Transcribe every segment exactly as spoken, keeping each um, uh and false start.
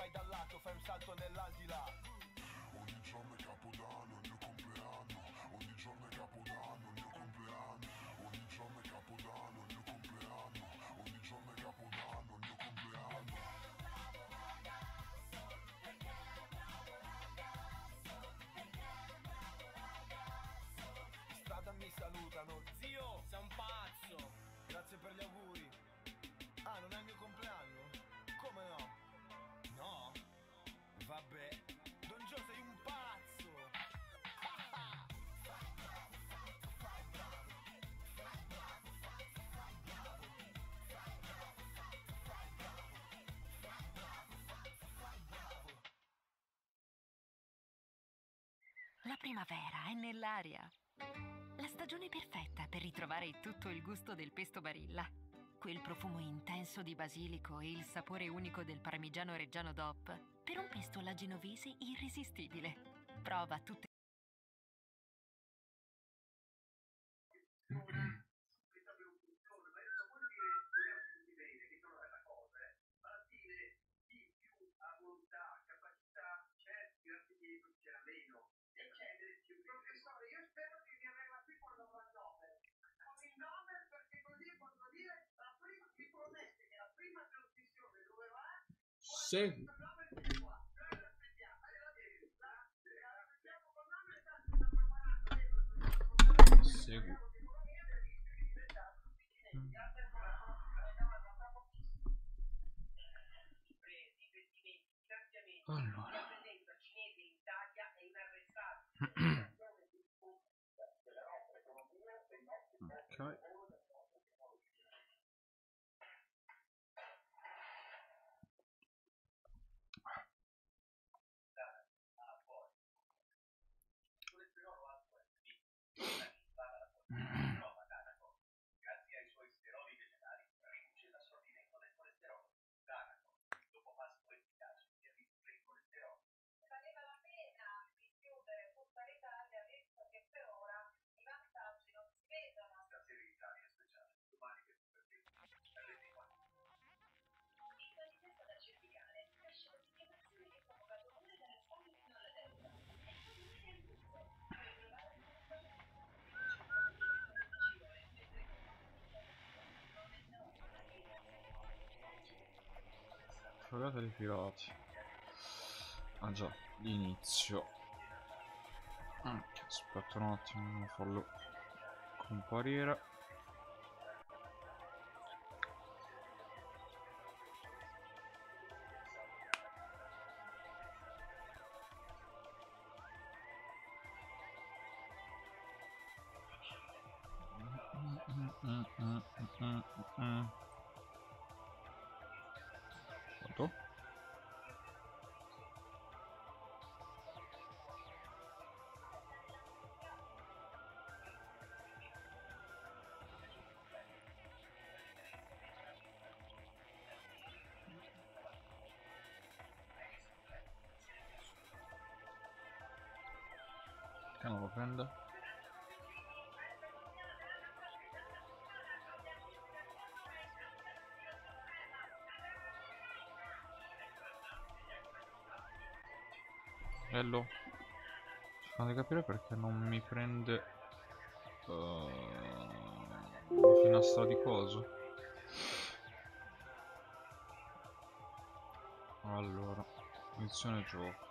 fai dal lato, fai un salto nell'aldilà. Ogni giorno è Capodanno, il mio compleanno. Ogni giorno è Capodanno, il mio compleanno. Ogni giorno è Capodanno, il mio compleanno. Ogni giorno è Capodanno, il mio compleanno. In strada mi salutano, zio, sei un pazzo. Grazie per gli auguri. Ah, non è il mio compleanno? Come no? No? Vabbè. Don Gio, sei un pazzo! La primavera è nell'aria. La stagione perfetta per ritrovare tutto il gusto del pesto Barilla. Quel profumo intenso di basilico e il sapore unico del parmigiano reggiano D O P per un pesto alla genovese irresistibile. Prova tutte. Segui. Segui. Allora. Ok. Fregata dei pirati. Ah già, l'inizio. Aspetta un attimo, non farlo comparire. Quanto? Che non lo prende? Bello. Cercando di capire perché non mi prende uh, la finestra di coso. Allora, inizione gioco.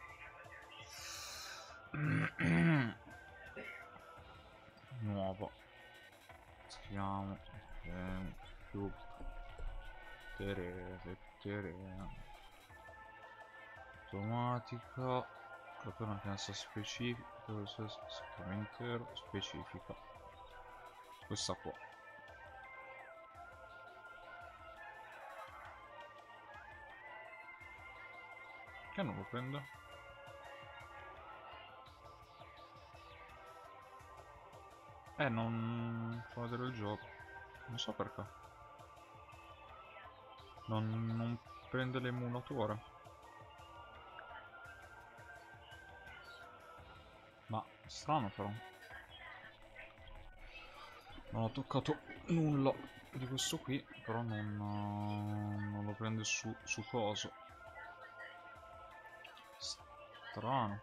Nuovo. Scriviamo cube terere terere automatica. Proprio una finestra specifica, sistema intero specifica. Questa qua. Che non lo prendo? Eh, non fa vedere il gioco. Non so perché. Non, non prende l'emulatore. Ma strano però. Non ho toccato nulla di questo qui, però non, non lo prende su, su coso. strano.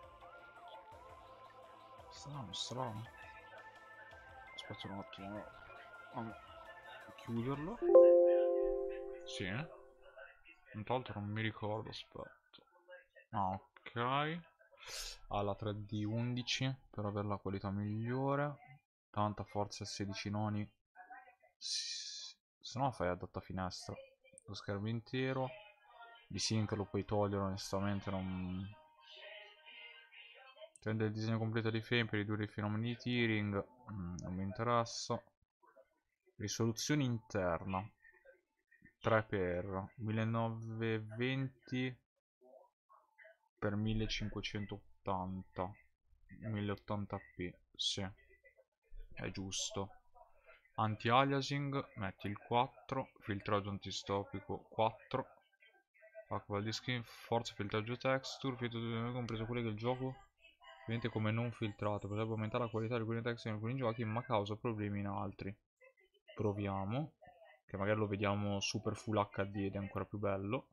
Strano, strano. Aspetta un attimo. Allora, chiuderlo. Sì, eh? Intanto non mi ricordo, aspetta. Ah, ok. Ha la tre D undici per avere la qualità migliore. Tanta forza sedici noni. Se no fai adatta finestra. Lo schermo intero. Di sync lo puoi togliere, onestamente non... Rende il disegno completo dei frame per ridurre i fenomeni di tearing. Mm, non mi interessa. Risoluzione interna tre per millenovecentoventi per millecinquecentottanta mille ottanta p. Sì, è giusto. Anti-aliasing metti il quattro. Filtraggio antistopico quattro. Acqua di skin, forza, filtraggio texture, filtraggio compreso quelli del gioco ovviamente come non filtrato, potrebbe aumentare la qualità di alcuni texture in alcuni giochi ma causa problemi in altri. Proviamo, che magari lo vediamo super full H D ed è ancora più bello.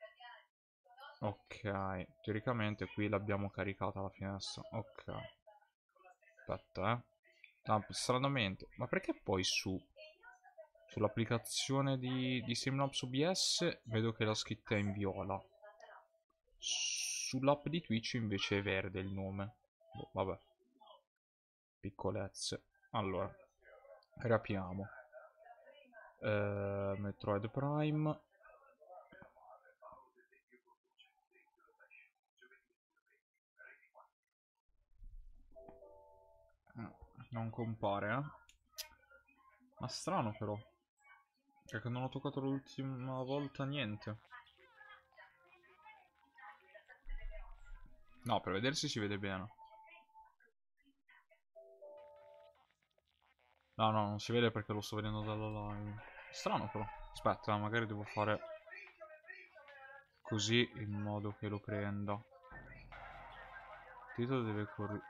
Ok, teoricamente qui l'abbiamo caricata la finestra. Ok, aspetta eh ah, stranamente, ma perché poi su sull'applicazione di, di Streamlabs O B S vedo che la scritta è in viola, sull'app di Twitch invece è verde il nome. Boh, vabbè, piccolezze. Allora, rapiamo. Uh, Metroid Prime. Non compare, eh? Ma strano però, perché non ho toccato l'ultima volta niente. No, per vedersi si vede bene. No, no, non si vede perché lo sto vedendo dalla live. Strano però. Aspetta, magari devo fare così in modo che lo prenda. Il titolo deve correre.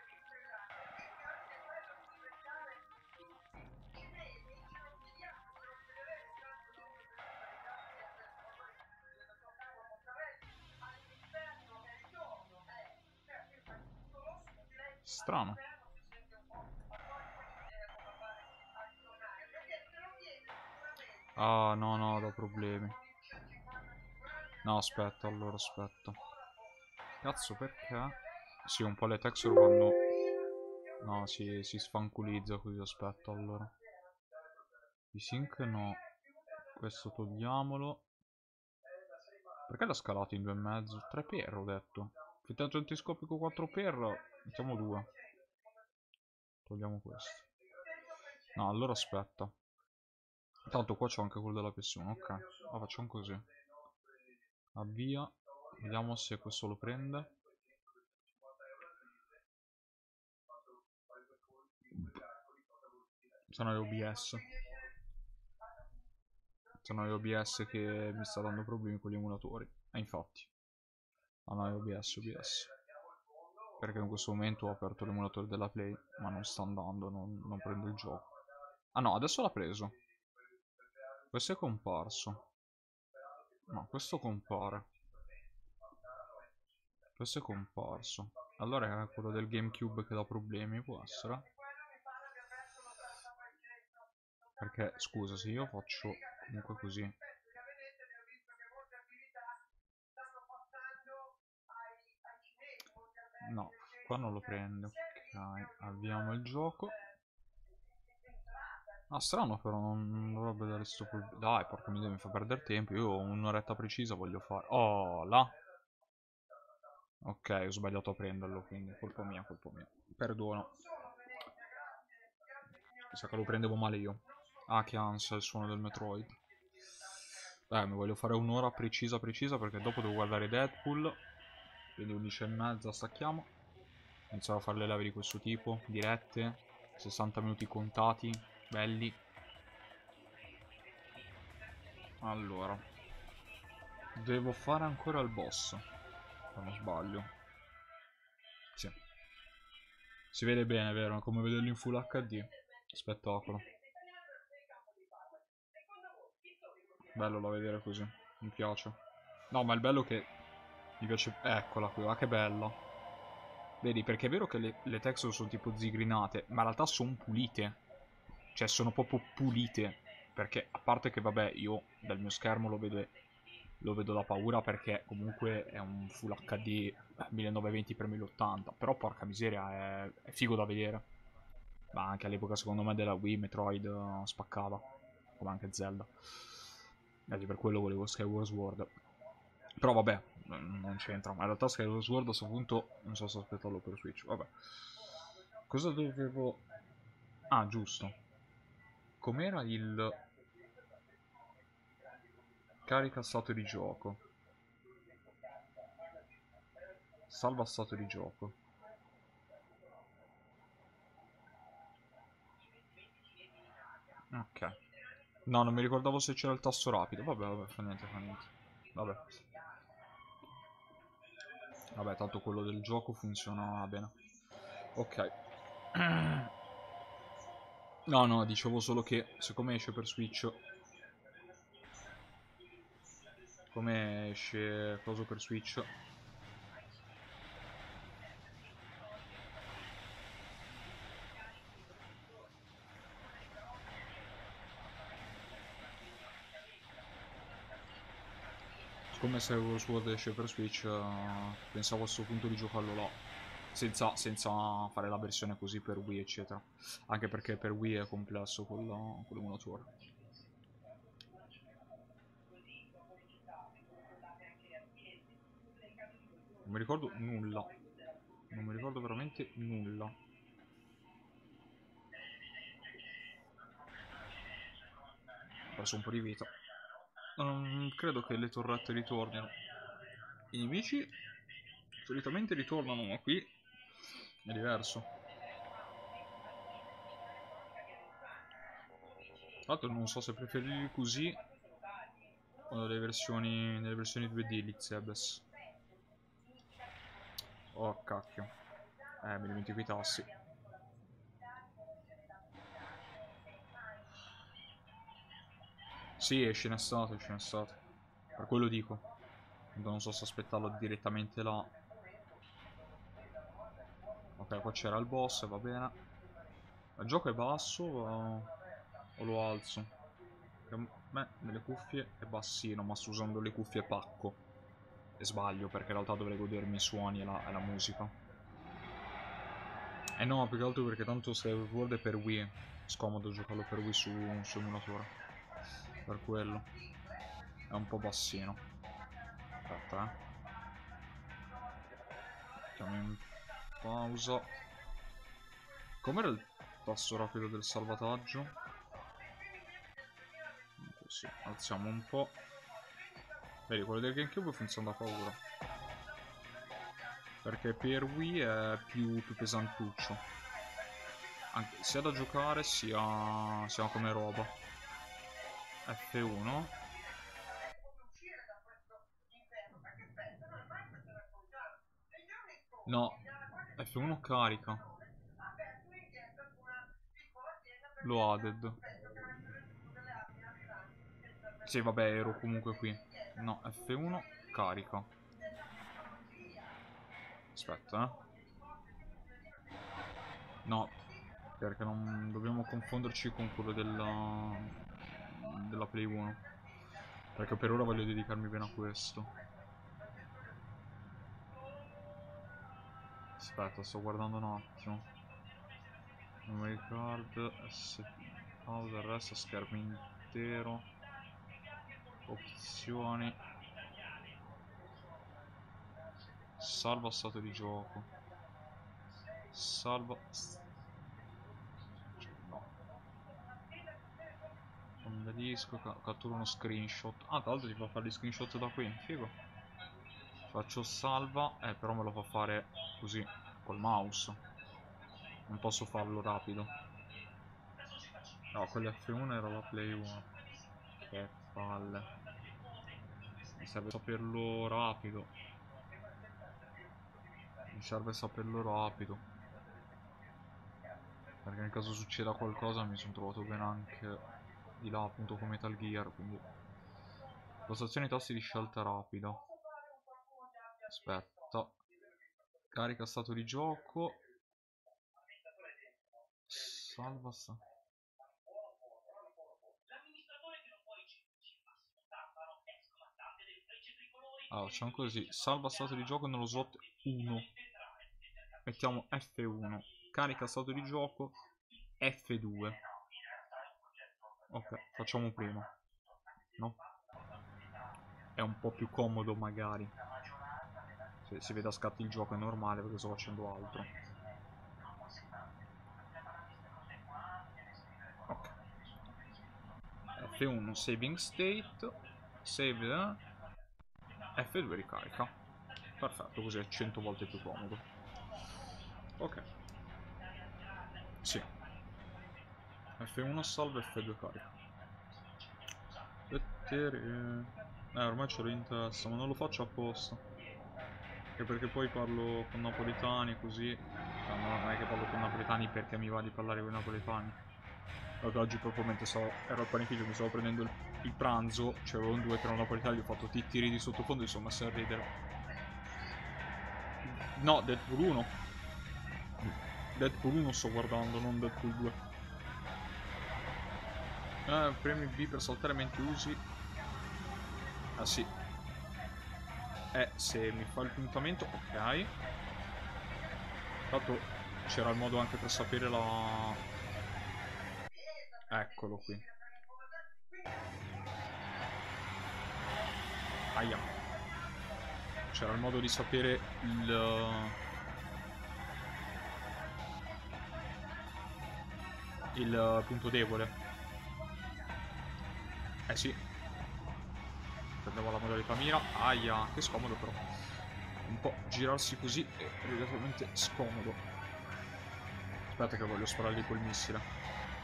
Strano. Ah, no, no, ho problemi. No, aspetta, allora, aspetta. Cazzo, perché? Sì, un po' le texture vanno... No, si, si sfanculizza così, aspetta, allora. Di sync no. Questo togliamolo. Perché l'ha scalato in due e mezzo? tre per ho detto. Filtraggio antiscopico quattro per. Mettiamo due. Togliamo questo. No, allora aspetta. Tanto qua c'ho anche quello della P S uno. Ok, la facciamo così. Avvia. Vediamo se questo lo prende. Sono le O B S. Sono le O B S che mi sta dando problemi con gli emulatori. E infatti. Ah no, è O B S, O B S. Perché in questo momento ho aperto l'emulatore della Play, ma non sta andando, non, non prende il gioco. Ah no, adesso l'ha preso. Questo è comparso. No, questo compare. Questo è comparso. Allora è quello del GameCube che dà problemi, può essere? Perché, scusa, se io faccio comunque così... No, qua non lo prende. Ok, avviamo il gioco. Ah, strano però, non dovrebbe dare sto problema. Dai, porca miseria, mi fa perdere tempo. Io un'oretta precisa voglio fare. Oh, là. Ok, ho sbagliato a prenderlo, quindi colpa mia, colpa mia. Perdono. Mi sa che lo prendevo male io. Ah, che ansia il suono del Metroid. Dai, mi voglio fare un'ora precisa precisa perché dopo devo guardare Deadpool. Quindi undici e mezza stacchiamo. Inizierò a fare le live di questo tipo, dirette, sessanta minuti contati, belli. Allora, devo fare ancora il boss, se non sbaglio. Sì. Si vede bene, vero? Come vederlo in full H D. Spettacolo. Bello da vedere così, mi piace. No, ma il bello è che Mi piace... Eccola qui, ah, che bella. Vedi, perché è vero che le, le texture sono tipo zigrinate, ma in realtà sono pulite. Cioè, sono proprio pulite. Perché, a parte che, vabbè, io dal mio schermo lo vedo, lo vedo da paura perché comunque è un Full H D millenovecentoventi per mille ottanta. Però, porca miseria, è, è figo da vedere. Ma anche all'epoca, secondo me, della Wii, Metroid uh, spaccava. Come anche Zelda. Quindi per quello volevo Skyward Sword. Però vabbè, non c'entra. Ma in realtà Skyward Sword a questo punto non so se aspettarlo per Switch. Vabbè. Cosa dovevo... Ah, giusto. Com'era il... Carica stato di gioco. Salva stato di gioco. Ok. No, non mi ricordavo se c'era il tasto rapido. Vabbè, vabbè, fa niente, fa niente. Vabbè. Vabbè, tanto quello del gioco funziona bene. Ok. No, no, dicevo solo che siccome esce per Switch... Come esce coso per Switch... Come se Sword esce per Switch, uh, pensavo a questo punto di giocarlo là. Senza, senza fare la versione così per Wii, eccetera. Anche perché per Wii è complesso con l'emulatore. Non mi ricordo nulla. Non mi ricordo veramente nulla. Ho perso un po' di vita. Non credo che le torrette ritornino. I nemici solitamente ritornano, ma qui è diverso. Tra l'altro non so se preferirli così o nelle versioni, nelle versioni due D di Zebes. Oh cacchio. Eh, mi dimentico i tassi. Sì, è scenestate, è scenestate. Per quello dico. Non so se aspettarlo direttamente là. Ok, qua c'era il boss, va bene. Il gioco è basso o, o lo alzo? Per me nelle cuffie è bassino, ma sto usando le cuffie pacco. E sbaglio, perché in realtà dovrei godermi i suoni e la, e la musica. Eh no, più che altro perché tanto Skyward Sword è per Wii. Scomodo giocarlo per Wii su, su emulatore. Per quello. È un po' bassino. Aspetta, eh. Mettiamo in pausa. Com'era il tasto rapido del salvataggio? Così, alziamo un po'. Vedi, quello del GameCube funziona da paura. Perché per Wii è più, più pesantuccio. Anche, sia da giocare sia, sia come roba. F uno. No, F uno carica. Lo added. Sì, vabbè, ero comunque qui. No, F uno carica. Aspetta, eh. No, perché non dobbiamo confonderci con quello della, della Play uno. Perché per ora voglio dedicarmi bene a questo. Aspetta, sto guardando un attimo. Memory card, S pausa, resto, schermo intero. Opzioni. Salva stato di gioco. Salva... No. Fonda disco, ca cattura uno screenshot. Ah, tra l'altro ti fa fare gli screenshot da qui, figo. Faccio salva, eh però me lo fa fare così, col mouse. Non posso farlo rapido. No, quella F uno era la Play uno. Che palle. Mi serve saperlo rapido. Mi serve saperlo rapido. Perché nel caso succeda qualcosa mi sono trovato bene anche di là appunto con Metal Gear, quindi... Postazioni tasti di scelta rapida. Aspetta. Carica stato di gioco. Salva sta... Allora, facciamo così. Salva stato di gioco nello slot uno. Mettiamo F uno. Carica stato di gioco F due. Ok, facciamo prima. No? È un po' più comodo magari. Se si vede a scatti il gioco è normale perché sto facendo altro. Ok. F uno saving state. Save. F due ricarica. Perfetto, così è cento volte più comodo. Ok. Sì. F uno salva, F due carica. Eh, ormai ce l'ho in testa, ma non lo faccio apposta. Anche perché poi parlo con napoletani così. No, non è che parlo con napoletani perché mi va di parlare con i napoletani. Perché oggi proprio mentre stavo, ero al panificio, mi stavo prendendo il, il pranzo, c'erano due che erano napoletani, gli ho fatto tittiri di sottofondo e sono messi a ridere. No, Deadpool uno. Deadpool uno sto guardando, non Deadpool due. Eh, premi B per saltare mentre usi. Ah sì. Eh, se mi fa il puntamento, ok. Tanto c'era il modo anche per sapere la... Eccolo qui. Aia. C'era il modo di sapere il... Il punto debole. Eh sì. Prendevo la modalità mira. Aia, che scomodo però. Un po' girarsi così è relativamente scomodo. Aspetta che voglio sparargli col missile.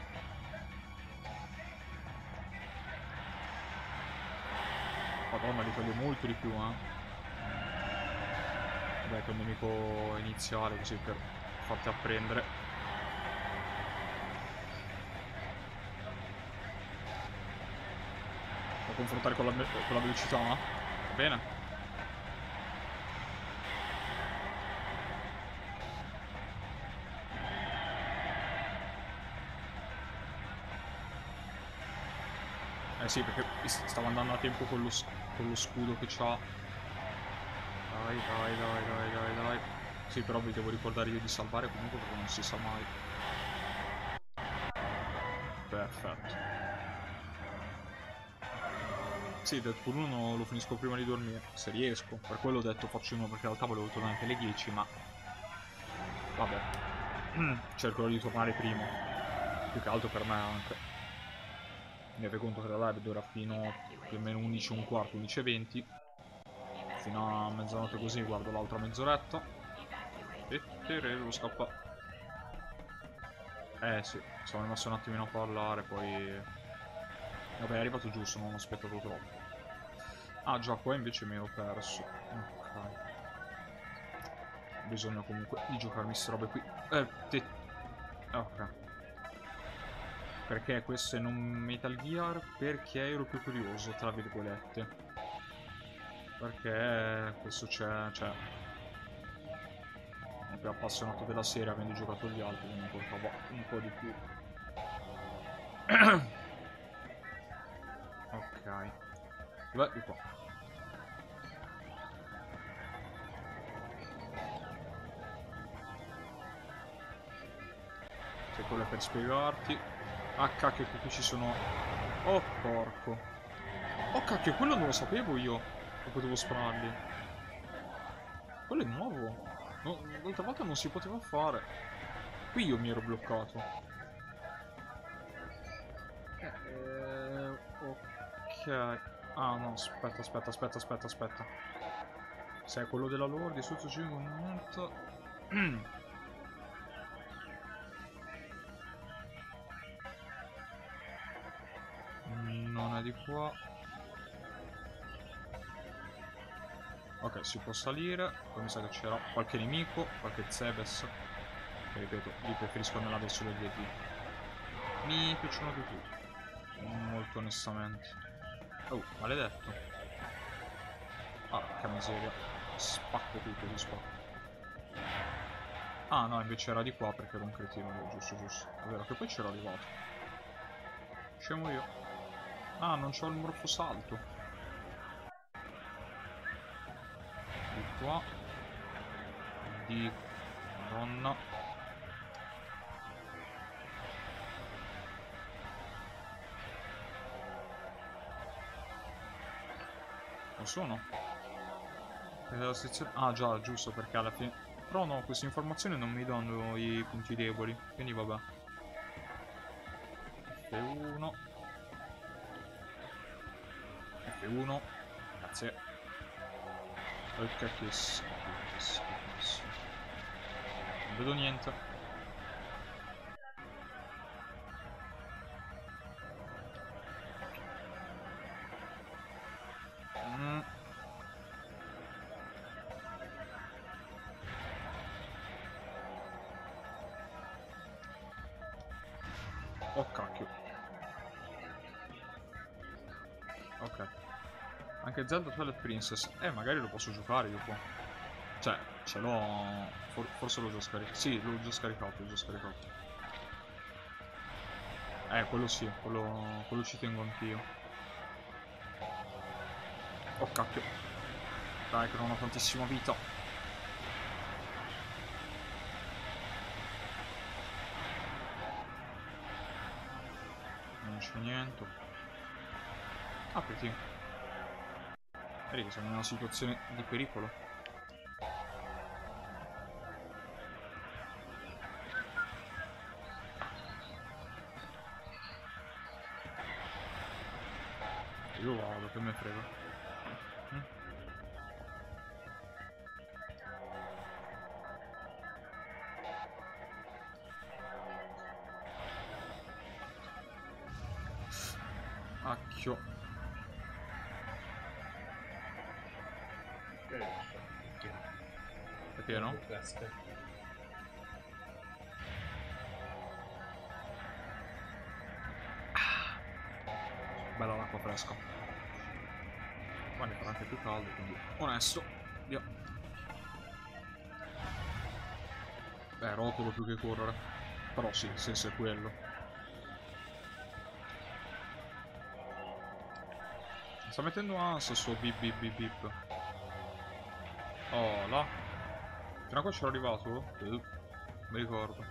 Madonna, li toglie molto di più, eh. Vabbè, che è un nemico iniziale così per farti apprendere. Da confrontare con la, con la velocità, va bene? Eh sì, perché stava andando a tempo con lo, con lo scudo che c'ha. Dai, dai, dai, dai, dai, dai. Sì, però vi devo ricordare io di salvare comunque perché non si sa mai. Perfetto. Sì, Deadpool uno lo finisco prima di dormire, se riesco. Per quello ho detto faccio uno perché in realtà volevo tornare anche alle dieci, ma... Vabbè. Cercherò di tornare prima. Più che altro per me anche. Mi rendo conto che la live dura fino più o meno undici e un quarto, undici e venti. Fino a mezzanotte così guardo l'altra mezz'oretta. E devo scappare. Eh sì, siamo rimasti un attimino a parlare, poi... Vabbè, è arrivato giusto, non ho aspettato troppo. Ah già, qua invece mi ero perso. Ok. Bisogna comunque di giocarmi queste robe qui. Eh, te... Ok. Perché questo è non Metal Gear? Perché ero più curioso, tra virgolette. Perché questo c'è, cioè... Sono più appassionato della serie avendo giocato gli altri, quindi mi portava un po' di più. Ok. Dov'è? Di qua. Se quello è per spiegarti. Ah cacchio, che qui ci sono... Oh porco. Oh cacchio, quello non lo sapevo io. Che potevo spararli. Quello è nuovo. No, l'altra volta non si poteva fare. Qui io mi ero bloccato. Eh, ok. Ah no, aspetta, aspetta, aspetta, aspetta, aspetta. Se è quello della lore di sotto cinque momento. Non è di qua. Ok, si può salire. Poi mi sa che c'era qualche nemico, qualche Zebes. Che ripeto, li preferisco nella versione due D. Mi piacciono di più. Molto onestamente. Oh, maledetto. Ah, che miseria. spacco tutto, di spacco. Ah no, invece era di qua perché ero un cretino, giusto, giusto. È vero che poi c'ero arrivato. Scemo io. Ah, non c'ho il morfosalto. Di qua. Di... Madonna. Non sono? Eh, sezione... Ah già, giusto, perché alla fine... Però no, queste informazioni non mi danno i punti deboli, quindi vabbè. F uno. F uno. Grazie. Ok, che schifo, che schifo. Non vedo niente. Mm. Oh cacchio. Ok. Anche Zelda Twilight Princess. Eh, magari lo posso giocare io qua. Cioè, ce l'ho... For forse l'ho già scaricato. Sì, l'ho già scaricato, l'ho già scaricato. Eh, quello sì, quello, quello ci tengo anch'io. Oh cacchio. Dai, che non ho tantissima vita. Non c'è niente. Apriti. Vedi che siamo in una situazione di pericolo. Io vado, che me frega. Mm. Acchio. È pieno? Bella l'acqua fresca. Ma ne farà anche più caldo, quindi onesto. Via. Beh, rotolo più che correre. Però sì, il senso è quello. Sta mettendo ansia su bip bip bip bip. Oh, là. Fino a qua c'ero arrivato? Uh, mi ricordo.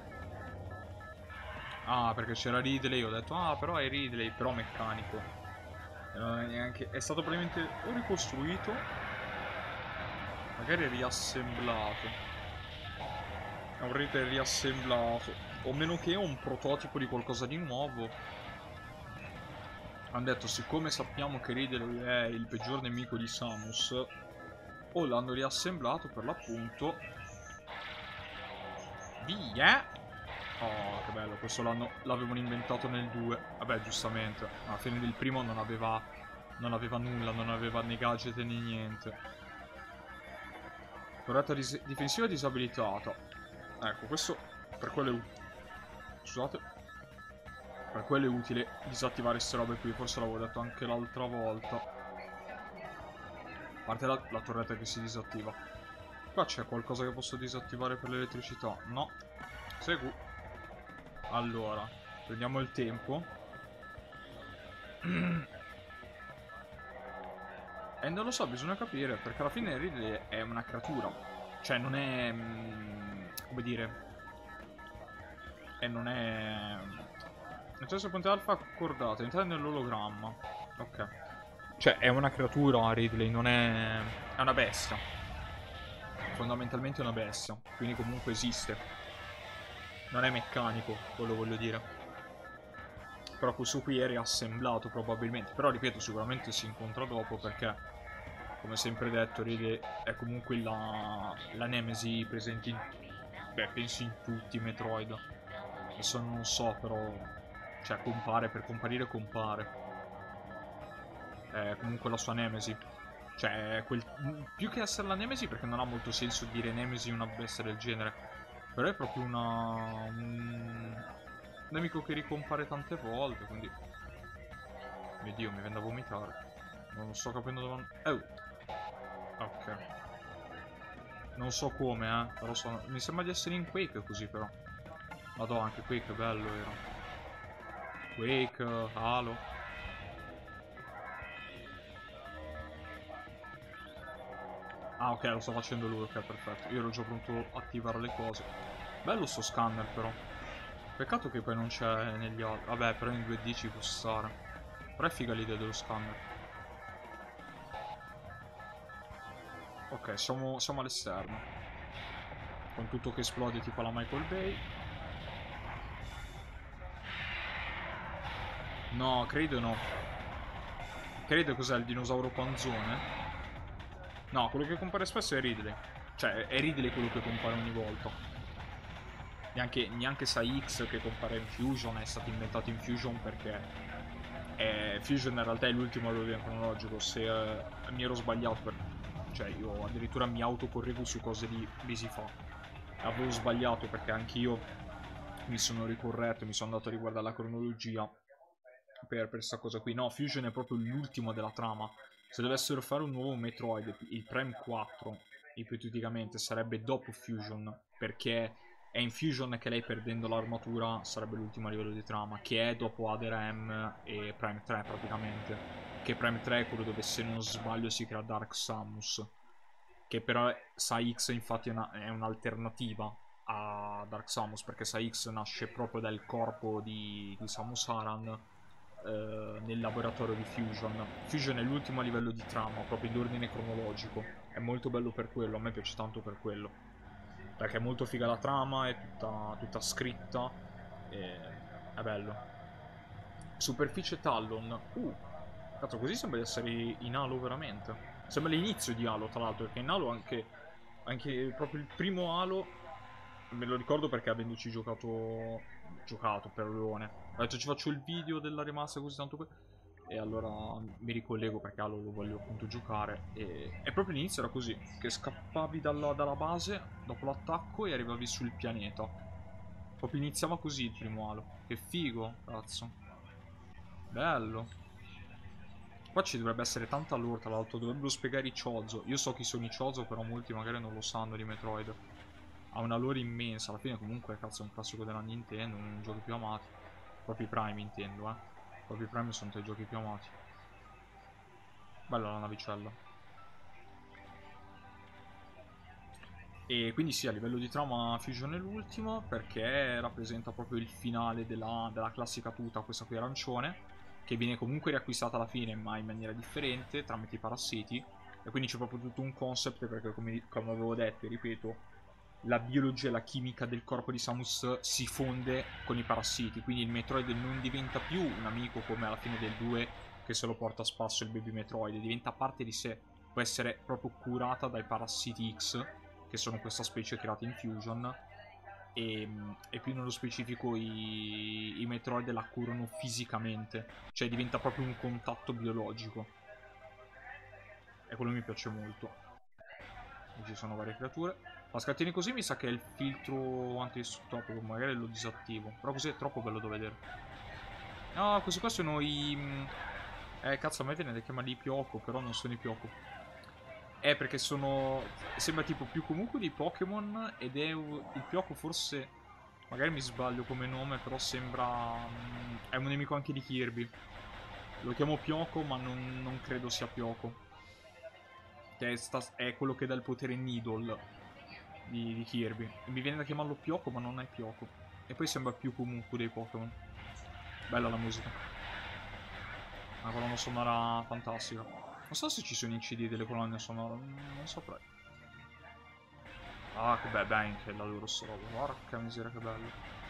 Ah, perché c'era Ridley, ho detto, ah, però è Ridley, però meccanico. E non è neanche... È stato probabilmente o ricostruito, magari riassemblato. È un Ridley riassemblato. O meno che un prototipo di qualcosa di nuovo. Hanno detto, siccome sappiamo che Ridley è il peggior nemico di Samus, o l'hanno riassemblato per l'appunto. Via! Oh, che bello, questo l'avevano inventato nel due. Vabbè, giustamente. Alla fine del primo non aveva, non aveva nulla, non aveva né gadget né niente. Torretta difensiva disabilitata. Ecco, questo per quello è utile. Scusate. Per quello è utile disattivare queste robe qui, forse l'avevo detto anche l'altra volta. A parte la, la torretta che si disattiva. Qua c'è qualcosa che posso disattivare per l'elettricità? No. Segui. Allora, prendiamo il tempo. E non lo so, bisogna capire, perché alla fine Ridley è una creatura. Cioè, non è... come dire... E non è... Accesso a ponte alfa accordato, entrare nell'ologramma. Ok. Cioè, è una creatura Ridley, non è... È una bestia. Fondamentalmente è una bestia. Quindi comunque esiste. Non è meccanico, quello voglio dire. Però questo qui è riassemblato probabilmente. Però ripeto, sicuramente si incontra dopo perché, come sempre detto, Ridley è comunque la, la Nemesi presente in... Beh, penso in tutti i Metroid. Adesso non so, però... Cioè, compare, per comparire compare. È comunque la sua Nemesi. Cioè, quel... più che essere la Nemesi, perché non ha molto senso dire Nemesi una bestia del genere. Però è proprio una... un nemico che ricompare tante volte, quindi... Mio Dio, mi viene da vomitare. Non sto capendo dove... Oh. Ok. Non so come, eh. Però sono... Mi sembra di essere in Quake così, però. Madonna, anche Quake bello era. Quake, Halo. Ah, ok, lo sto facendo lui, ok, perfetto. Io ero già pronto a attivare le cose. Bello sto scanner, però. Peccato che poi non c'è negli altri. Vabbè, però in due D ci può stare. Però è figa l'idea dello scanner. Ok, siamo, siamo all'esterno. Con tutto che esplode tipo la Michael Bay. No, credo no. Credo cos'è il dinosauro panzone? No, quello che compare spesso è Ridley. Cioè, è Ridley quello che compare ogni volta. Neanche, neanche Sai-X che compare in Fusion è stato inventato in Fusion perché... Eh, Fusion in realtà è l'ultimo all'ordine cronologico. Se eh, mi ero sbagliato per... Cioè, io addirittura mi autocorrevo su cose di mesi fa. Avevo sbagliato perché anch'io mi sono ricorretto, mi sono andato a riguardare la cronologia per questa cosa qui. No, Fusion è proprio l'ultimo della trama. Se dovessero fare un nuovo Metroid, il Prime quattro, ipoteticamente, sarebbe dopo Fusion, perché è in Fusion che lei, perdendo l'armatura, sarebbe l'ultimo livello di trama, che è dopo Other M e Prime tre praticamente. Che Prime tre è quello dove, se non sbaglio, si crea Dark Samus. Che però Sai-X infatti è un'alternativa a Dark Samus, perché Sai-X nasce proprio dal corpo di, di Samus Aran eh, nel laboratorio di Fusion. Fusion è l'ultimo livello di trama, proprio in ordine cronologico. È molto bello per quello, a me piace tanto per quello. Perché è molto figa la trama, è tutta, tutta scritta, e è bello. Superficie Talon. Uh, cazzo, così sembra di essere in Halo veramente. Sembra l'inizio di Halo, tra l'altro, perché in Halo anche, anche proprio il primo Halo, me lo ricordo perché avendoci giocato, giocato per Leone. Ho detto ci faccio il video della rimasta così tanto, e allora mi ricollego perché Halo lo voglio appunto giocare. E, e proprio l'inizio era così, che scappavi dalla, dalla base dopo l'attacco e arrivavi sul pianeta. Proprio iniziava così il primo Halo. Che figo, cazzo. Bello. Qua ci dovrebbe essere tanta lore, tra l'altro dovrebbero spiegare i Chozo. Io so chi sono i Chozo, però molti magari non lo sanno di Metroid. Ha una lore immensa, alla fine comunque cazzo è un classico della Nintendo, uno dei giochi più amati. Proprio i Prime intendo, eh. Proprio i Prime sono tra i giochi più amati. Bella la navicella. E quindi sì, a livello di trama Fusion è l'ultimo, perché rappresenta proprio il finale della, della classica tuta, questa qui arancione, che viene comunque riacquistata alla fine, ma in maniera differente, tramite i parassiti. E quindi c'è proprio tutto un concept, perché come, come avevo detto e ripeto, la biologia e la chimica del corpo di Samus si fonde con i parassiti. Quindi il Metroid non diventa più un amico come alla fine del due, che se lo porta a spasso il Baby Metroid, diventa parte di sé. Può essere proprio curata dai parassiti X, che sono questa specie creata in Fusion. E, e più nello specifico i, i Metroid la curano fisicamente, cioè diventa proprio un contatto biologico, e quello mi piace molto. E ci sono varie creature. La scattini così mi sa che è il filtro antidistruttopico, magari lo disattivo, però così è troppo bello da vedere. No, questi qua sono i... Eh, cazzo, a me viene da chiamarli i Pyoko, però non sono i Pyoko. Eh, perché sono... Sembra tipo più comunque dei Pokémon, ed è il Pyoko forse... Magari mi sbaglio come nome, però sembra... È un nemico anche di Kirby. Lo chiamo Pyoko, ma non, non credo sia Pyoko. Che è, sta... è quello che dà il potere Needle di, di Kirby. E mi viene da chiamarlo Pyoko, ma non è Pyoko. E poi sembra più comunque dei Pokémon. Bella la musica. Una colonna sonora fantastica. Non so se ci sono i C D delle colonne sonore, non saprei. Ah, che beh, Bank è la loro sta roba. Porca miseria, che bello.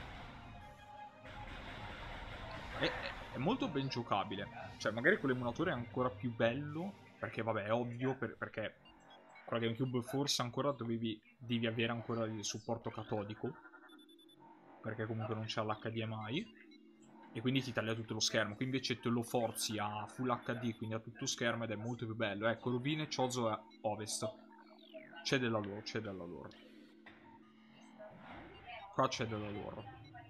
È, è, è molto ben giocabile. Cioè, magari con l'emulatore è ancora più bello, perché vabbè, è ovvio, per, perché con la GameCube forse ancora dovevi devi avere ancora il supporto catodico, perché comunque non c'è l'H D M I. E quindi ti taglia tutto lo schermo. Qui invece te lo forzi a Full H D, quindi a tutto schermo, ed è molto più bello. Ecco, Rovine, Chozo e Ovest. C'è della lore, c'è della lore. Qua c'è della lore.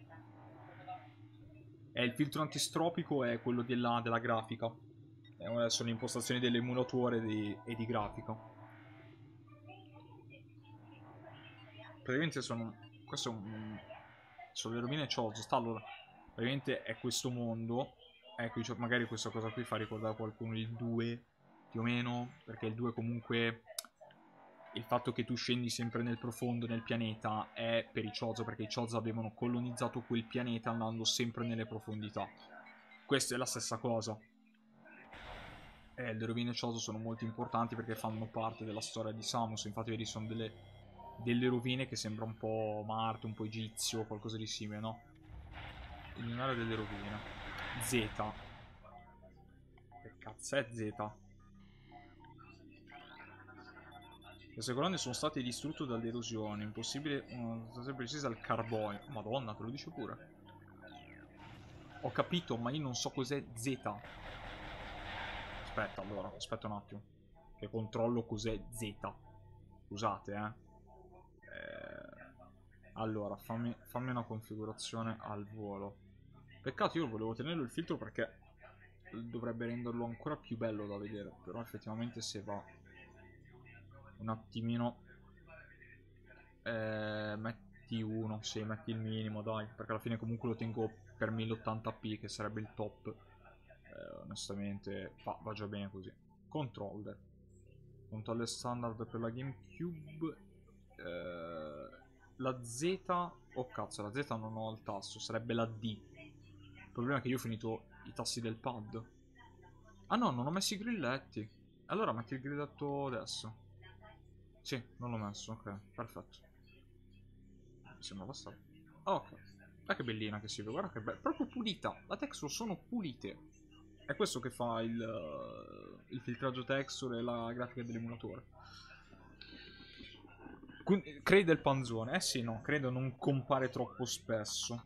E il filtro antistropico è quello della, della grafica. Eh, sono impostazioni dell'emulatore di, e di grafica. praticamente sono... Questo è un... Sono le rovine Chozo. Sta allora... Praticamente è questo mondo. Ecco, cioè, magari questa cosa qui fa ricordare a qualcuno il due, più o meno. Perché il due comunque... Il fatto che tu scendi sempre nel profondo nel pianeta è per i Chozo, perché i Chozo avevano colonizzato quel pianeta andando sempre nelle profondità. Questa è la stessa cosa. Eh, le rovine Chozo sono molto importanti perché fanno parte della storia di Samus. Infatti vedi, sono delle, delle rovine che sembra un po' Marte, un po' egizio, qualcosa di simile, no? Il lunario delle rovine. Z. Che cazzo è Z? Queste colonne sono state distrutte dall'erosione. Impossibile, una situazione precisa al carbonio. Madonna, te lo dice pure. Ho capito, ma io non so cos'è Z. Aspetta, allora, aspetta un attimo. Che controllo cos'è Z. Scusate, eh. eh... Allora, fammi, fammi una configurazione al volo. Peccato, io volevo tenerlo il filtro perché dovrebbe renderlo ancora più bello da vedere. Però effettivamente se va un attimino... Eh, metti uno, sì, metti il minimo, dai. Perché alla fine comunque lo tengo per mille ottanta p, che sarebbe il top. Eh, onestamente va, va già bene così. Controller. Controller standard per la GameCube. Eh, la Z... Oh cazzo, la Z non ho il tasto, sarebbe la D. Il problema è che io ho finito i tasti del pad. Ah no, non ho messo i grilletti. Allora metti il grilletto adesso. Sì, non l'ho messo, ok, perfetto. Mi sembra abbastanza. Oh, ok. Guarda che bellina che si vede, guarda che bella. Proprio pulita. La texture sono pulite. È questo che fa il, uh, il filtraggio texture e la grafica dell'emulatore. Credo il panzone. Eh sì, no, credo non compare troppo spesso.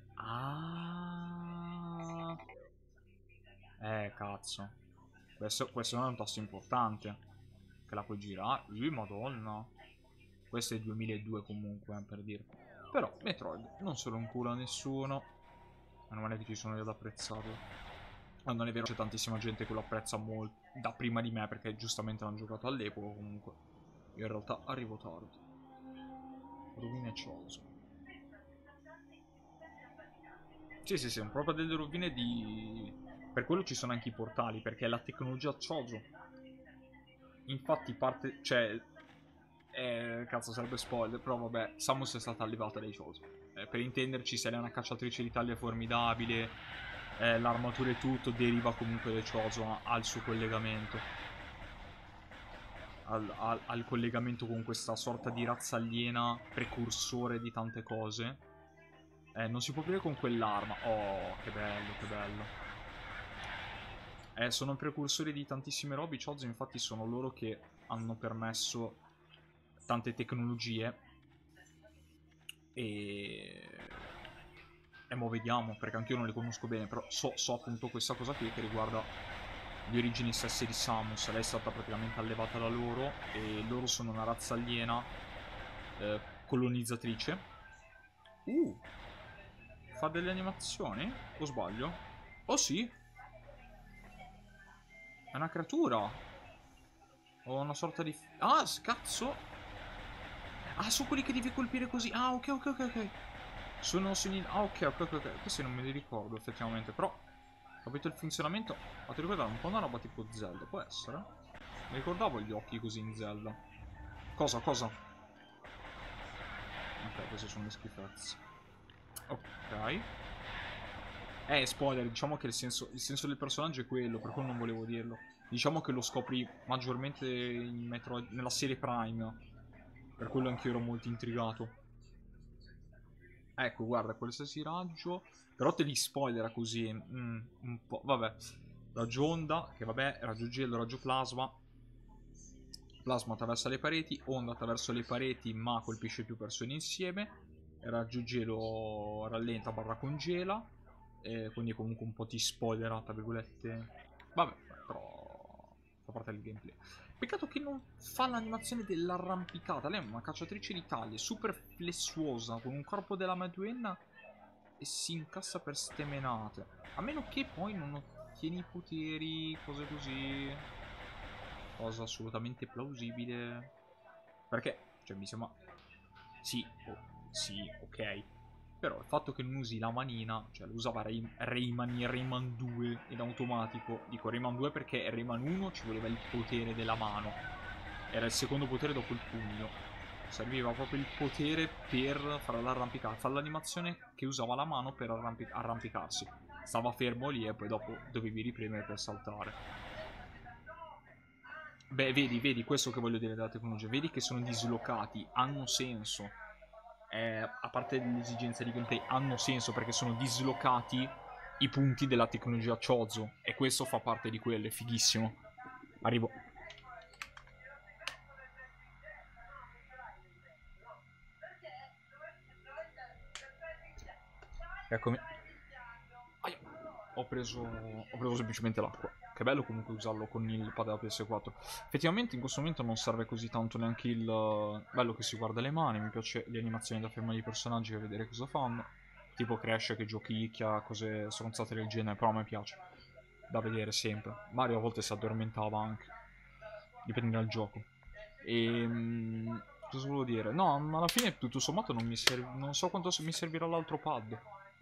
Ah. Eh, cazzo. Questo, questo non è un tasto importante. Che la puoi girare. Ui, madonna. Questo è il duemiladue comunque, eh, per dire. Però, Metroid, non se lo incula nessuno. Meno male che ci sono io ad apprezzarlo. Ma non è vero, c'è tantissima gente che lo apprezza molto da prima di me, perché giustamente l'hanno giocato all'epoca comunque. Io in realtà arrivo tardi. Rovine Chozo. Sì, sì, sì, sono proprio delle rovine di... Per quello ci sono anche i portali, perché è la tecnologia Chozo. Infatti parte... Cioè... Eh, cazzo, sarebbe spoiler, però vabbè, Samus è stata allevata dai Chozo. Eh, per intenderci, se lei è una cacciatrice di taglia formidabile, eh, l'armatura e tutto deriva comunque dai Chozo, al suo collegamento. Al, al, al collegamento con questa sorta di razza aliena, precursore di tante cose. Eh, non si può aprire con quell'arma. Oh, che bello, che bello. Eh, sono precursori di tantissime robe. I Chozo infatti sono loro che hanno permesso tante tecnologie. E... E mo vediamo, perché anche io non le conosco bene, però so, so appunto questa cosa qui che riguarda le origini stesse di Samus. Lei è stata praticamente allevata da loro e loro sono una razza aliena eh, colonizzatrice. Uh! Fa delle animazioni? O sbaglio? Oh sì! È una creatura! O una sorta di... Ah, cazzo! Ah, sono quelli che devi colpire così! Ah, ok, ok, ok, ok! Sono segni... Ah, ok, ok, ok, ok. Questi non me li ricordo effettivamente, però... Capito il funzionamento? Ma ti ricordare un po' una roba tipo Zelda, può essere? Mi ricordavo gli occhi così in Zelda. Cosa, cosa? Ok, queste sono le schifezze. Ok. Eh, spoiler, diciamo che il senso, il senso del personaggio è quello, per cui non volevo dirlo. Diciamo che lo scopri maggiormente in Metroid, nella serie Prime. Per quello anch'io ero molto intrigato. Ecco, guarda, qualsiasi raggio... Però te li spoilera così, mm, un po', vabbè. Raggio onda, che vabbè, raggio gelo, raggio plasma. Plasma attraversa le pareti, onda attraverso le pareti ma colpisce più persone insieme. Raggio gelo rallenta barra congela. Eh, quindi comunque un po' ti spoilera, tra virgolette. Vabbè, però fa parte del gameplay. Peccato che non fa l'animazione dell'arrampicata. Lei è una cacciatrice di taglie, super flessuosa, con un corpo della Maduenna e si incassa per ste menate. A meno che poi non ottieni i poteri, cose così. Cosa assolutamente plausibile. Perché, cioè, mi sembra... Sì, oh, sì, ok. Però il fatto che non usi la manina, cioè lo usava Ray Rayman in Rayman due in automatico. Dico Rayman due perché Rayman uno ci voleva il potere della mano. Era il secondo potere dopo il pugno. Serviva proprio il potere per fare l'arrampicata. Fare l'animazione che usava la mano per arrampic arrampicarsi. Stava fermo lì e poi dopo dovevi ripremere per saltare. Beh, vedi, vedi, questo che voglio dire della tecnologia. Vedi che sono dislocati, hanno senso. Eh, a parte le esigenze di gameplay, hanno senso perché sono dislocati i punti della tecnologia Chozo. E questo fa parte di quello, è fighissimo. Arrivo. Eccomi. Aia. Ho preso, ho preso semplicemente l'acqua. Che bello comunque usarlo con il pad della P S quattro. Effettivamente in questo momento non serve così tanto neanche il... Bello che si guarda le mani, mi piace le animazioni da fermare i personaggi per vedere cosa fanno. Tipo Crash che giochicchia, cose stronzate del genere, però a me piace. Da vedere sempre. Mario a volte si addormentava anche. Dipende dal gioco. E... cosa volevo dire? No, alla fine tutto sommato non mi serve... Non so quanto mi servirà l'altro pad.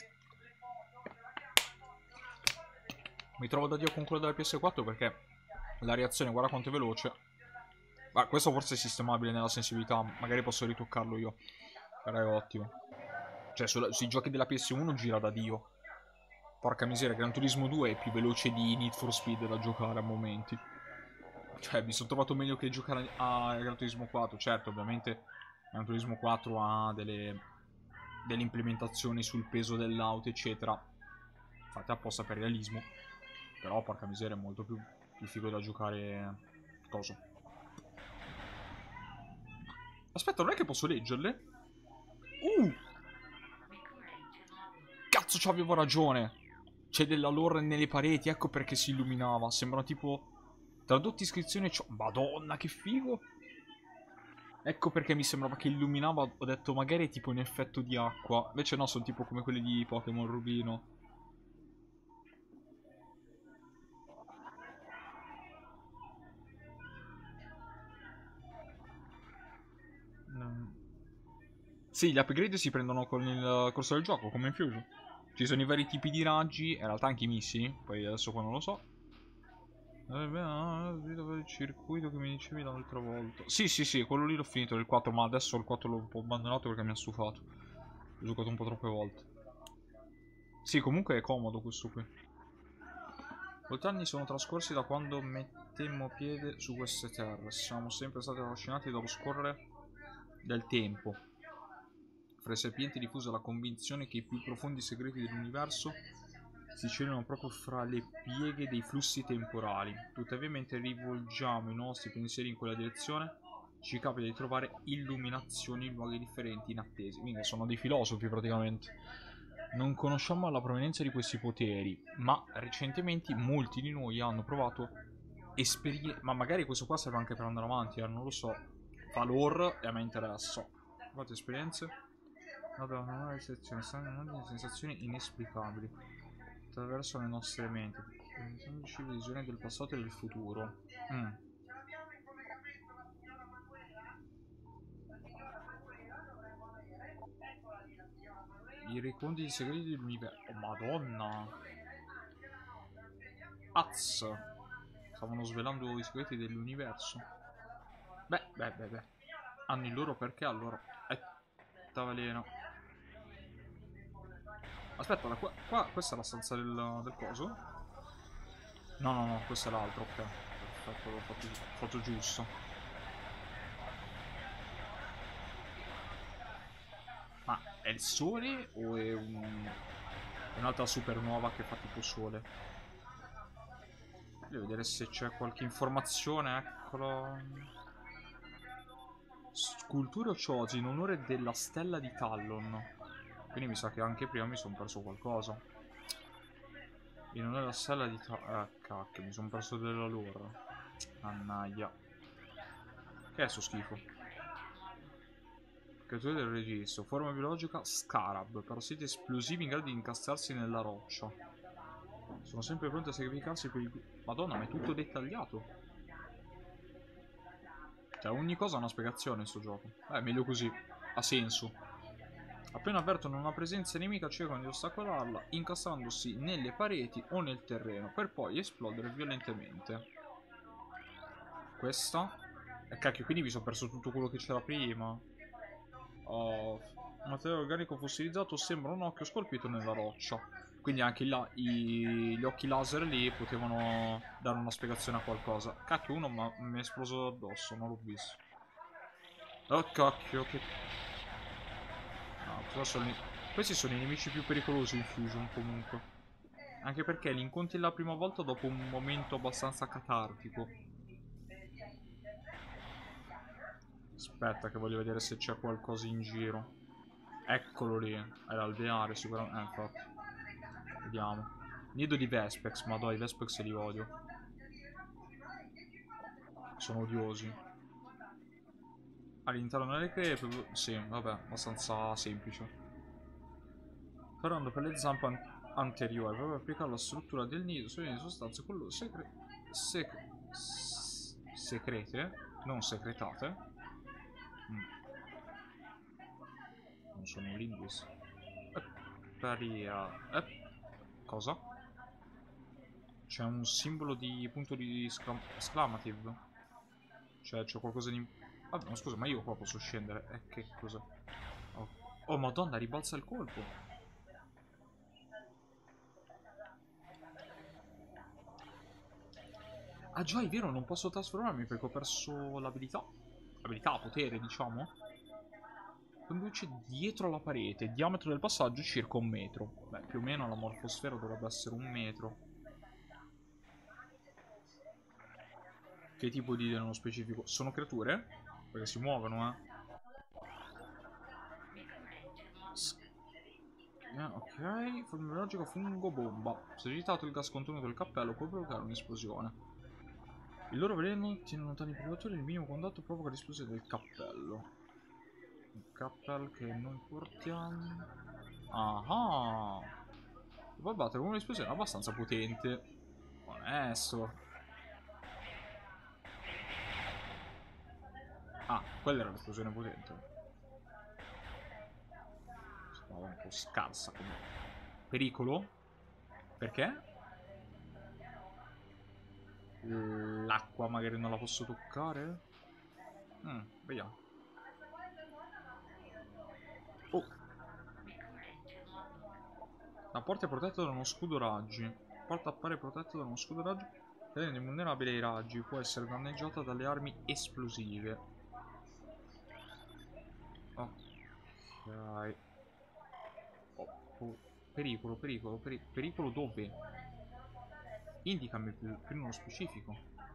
Mi trovo da Dio con quello della P S quattro perché la reazione, guarda quanto è veloce. Ma questo forse è sistemabile nella sensibilità, magari posso ritoccarlo io. Però è ottimo. Cioè, sulla, sui giochi della P S uno gira da Dio. Porca miseria, Gran Turismo due è più veloce di Need for Speed da giocare a momenti. Cioè, mi sono trovato meglio che giocare a Gran Turismo quattro. Certo, ovviamente Gran Turismo quattro ha delle, delle implementazioni sul peso dell'auto, eccetera. Fatte apposta per realismo. Però, porca miseria, è molto più, più figo da giocare... Cosa? Aspetta, non è che posso leggerle? Uh! Cazzo, c'avevo ragione! C'è della lore nelle pareti, ecco perché si illuminava. Sembrano tipo... Tradotti iscrizione... Madonna, che figo! Ecco perché mi sembrava che illuminava. Ho detto, magari è tipo un effetto di acqua. Invece no, sono tipo come quelli di Pokémon Rubino. No. Sì, gli upgrade si prendono con il corso del gioco, come in Fusion. Ci sono i vari tipi di raggi, in realtà anche i missili, poi adesso qua non lo so. Il circuito che mi dicevi l'altra volta. Sì, sì, sì, quello lì l'ho finito il quattro, ma adesso il quattro l'ho un po' abbandonato perché mi ha stufato. L'ho giocato un po' troppe volte. Sì, comunque è comodo questo qui. Molti anni sono trascorsi da quando mettemmo piede su queste terre. Siamo sempre stati affascinati dallo scorrere del tempo. Fra i sapienti diffusa la convinzione che i più profondi segreti dell'universo si celano proprio fra le pieghe dei flussi temporali. Tuttavia, mentre rivolgiamo i nostri pensieri in quella direzione, ci capita di trovare illuminazioni in luoghi differenti, inattesi. Minchia, sono dei filosofi praticamente. Non conosciamo la provenienza di questi poteri, ma recentemente molti di noi hanno provato esperienze. Ma magari questo qua serve anche per andare avanti, eh, non lo so. Fa lore e a me interessa. Quante esperienze? Vabbè, una nuova sezione, stanno sensazioni inesplicabili attraverso le nostre menti, visioni del passato e del futuro. Mm. I reconditi segreti dell'universo. Oh, madonna! Az! Stavano svelando i segreti dell'universo. Beh, beh, beh, beh. Hanno il loro perché allora. Eh, tavaleno. Aspetta, qua, qua, questa è la stanza del, del coso? No, no, no, questo è l'altro, ok. Perfetto, l'ho fatto, fatto giusto. Ma è il sole o è un, un'altra supernova che fa tipo sole? Voglio vedere se c'è qualche informazione, eccolo. Sculture Chozi in onore della stella di Talon. Quindi mi sa che anche prima mi sono perso qualcosa. In onore della stella di Talon. Eh, cacchio, mi sono perso della loro. Mannaia. Che è sto schifo? Creatura del registro. Forma biologica Scarab. Parassiti esplosivi in grado di incastrarsi nella roccia. Sono sempre pronti a sacrificarsi per il... Madonna, ma è tutto dettagliato. Cioè, ogni cosa ha una spiegazione in sto gioco. Eh, meglio così. ha senso. Appena avvertono una presenza nemica cercano di ostacolarla, incastrandosi nelle pareti o nel terreno, per poi esplodere violentemente. Questa? E eh, cacchio, quindi mi sono perso tutto quello che c'era prima. Oh, materiale organico fossilizzato sembra un occhio scolpito nella roccia. Quindi anche là i, gli occhi laser lì potevano dare una spiegazione a qualcosa. Cacchio, uno mi è esploso addosso, non l'ho visto. Oh cacchio, che... No, sono i... Questi sono i nemici più pericolosi in Fusion comunque. Anche perché li incontri la prima volta dopo un momento abbastanza catartico. Aspetta che voglio vedere se c'è qualcosa in giro. Eccolo lì. È l'alveare sicuramente. Eh, infatti. Vediamo. Nido di Vespex. Ma dai, i Vespex li odio. Sono odiosi. All'interno delle crepe. Sì, vabbè, abbastanza semplice. Parlando per le zampe an anteriori, proprio per applicare la struttura del nido su sostanze collo secre sec secrete, non secretate. Mm. Non sono un linguista. Paria. Eh. Cosa? C'è un simbolo di punto di exclamative. Cioè c'è qualcosa di... Ah, no, scusa, ma io qua posso scendere. Eh, che cosa? Oh, oh madonna, ribalza il colpo. Ah già, è vero, non posso trasformarmi perché ho perso l'abilità. Abilità, potere, diciamo. Conduce dietro la parete. Diametro del passaggio circa un metro. Beh, più o meno la morfosfera dovrebbe essere un metro. Che tipo di nello specifico? Sono creature? Perché si muovono, eh. Eh, ok, forma biologica fungo bomba. Se agitato il gas contenuto del cappello può provocare un'esplosione. Il loro veleno tiene lontani i predatori e il minimo contatto provoca l'esplosione del cappello. Il cappello che noi portiamo. Ah, può battere con un'esplosione abbastanza potente. Onesto. Ah, quella era l'esplosione potente. Stava un po' scarsa come. Pericolo? Perché? L'acqua magari non la posso toccare? Mm, vediamo. Oh. La porta è protetta da uno scudo raggi. La porta appare protetta da uno scudo raggi. Rende invulnerabile ai raggi. Può essere danneggiata dalle armi esplosive. Ok. Oh, oh. Pericolo, pericolo, peri pericolo dove? Indicami più, più nello specifico.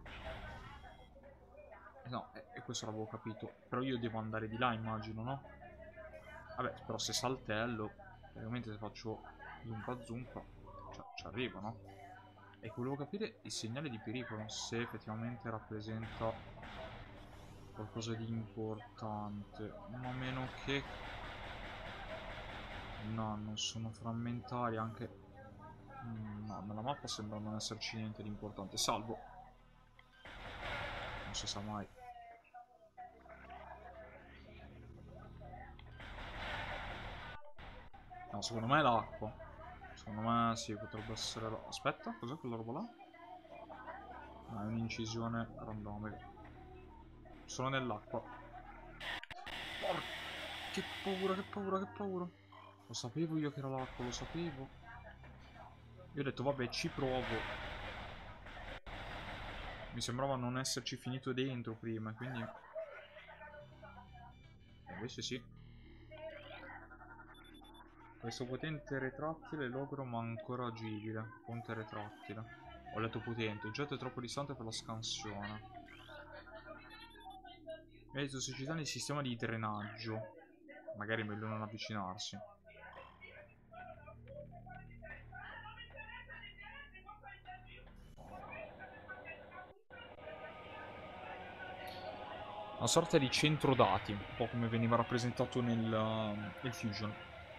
No, e eh, questo l'avevo capito. Però io devo andare di là, immagino, no? Vabbè, però se saltello, ovviamente se faccio zumpa zumpa, cioè, ci arrivo, no? E volevo capire il segnale di pericolo, se effettivamente rappresenta qualcosa di importante. Ma a meno che... No, non sono frammentari, anche... No, nella mappa sembra non esserci niente di importante. Salvo. Non si sa mai. No, secondo me è l'acqua. Secondo me sì, potrebbe essere l'acqua. Aspetta, cos'è quella roba là? No, è un'incisione randomica. Sono nell'acqua. Porca, che paura, che paura, che paura. Lo sapevo io che era l'acqua, lo sapevo. Io ho detto vabbè, ci provo. Mi sembrava non esserci finito dentro prima, quindi... E invece sì. Questo potente retrattile logro ma ancora agibile. Ponte retrattile. Ho letto potente. Oggetto è troppo distante per la scansione. Vedi tossicità nel sistema di drenaggio. Magari è meglio non avvicinarsi. Una sorta di centro dati, un po' come veniva rappresentato nel, uh, nel Fusion.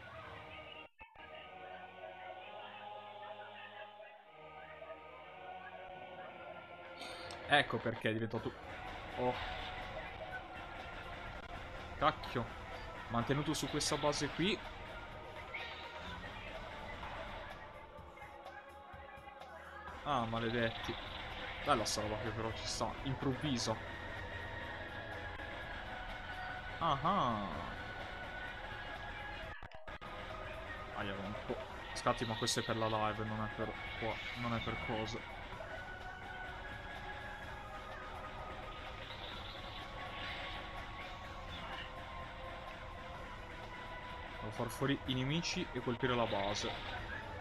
Ecco perché è diventato... Oh. Cacchio. Mantenuto su questa base qui. Ah, maledetti. Bella sta roba che però ci sta. Improvviso. Ah ah. Aia, un po'. Scatti, ma questo è per la live, non è per qua, non è per cosa. Devo far fuori i nemici e colpire la base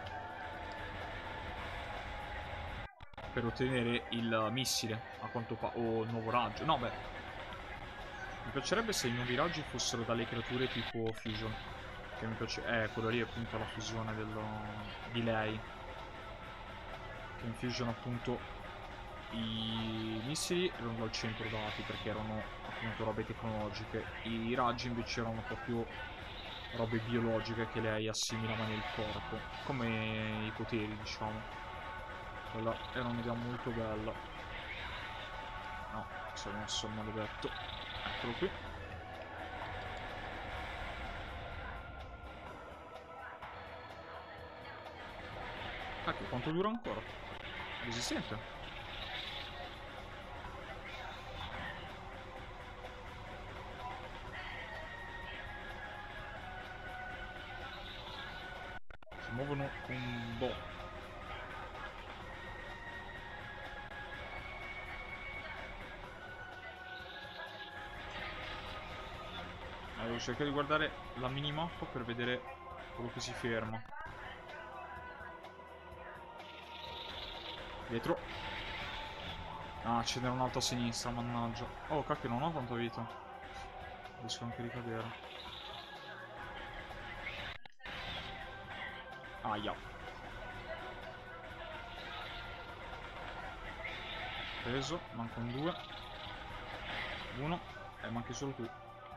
per ottenere il missile, a quanto pa- o il nuovo raggio. No, beh, mi piacerebbe se i nuovi raggi fossero dalle creature tipo Fusion. Che mi piace. Eh, quello lì è appunto la fusione dello... di lei. Che in Fusion appunto i missili erano dal centro dati perché erano appunto robe tecnologiche. I raggi invece erano proprio robe biologiche che lei assimilava nel corpo. Come i poteri, diciamo. Quella era un'idea molto bella. No, si è messo il maledetto. Eccolo qui. Cacchio, quanto dura ancora? Resistente? Si muovono un po'. Devo cercare di guardare la minimappa per vedere quello che si ferma. Dietro. Ah, ce n'era un altro a sinistra, mannaggia. Oh, cacchio, non ho tanta vita. Riesco anche a ricadere. Aia. Preso, mancano due. Uno. E manchi solo tu.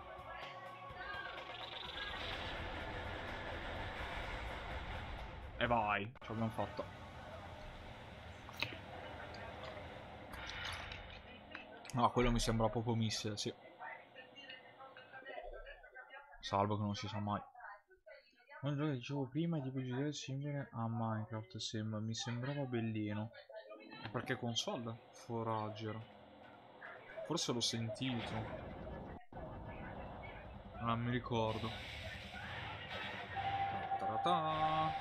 E vai, ce l'abbiamo fatta. Ah, quello mi sembra proprio missile, sì. Salvo che non si sa mai. Quello che dicevo prima, tipo G T A simile a Minecraft, sembra. Mi sembrava bellino. Perché console? Forager. Forse l'ho sentito. Non mi ricordo. Ta-ta-ta.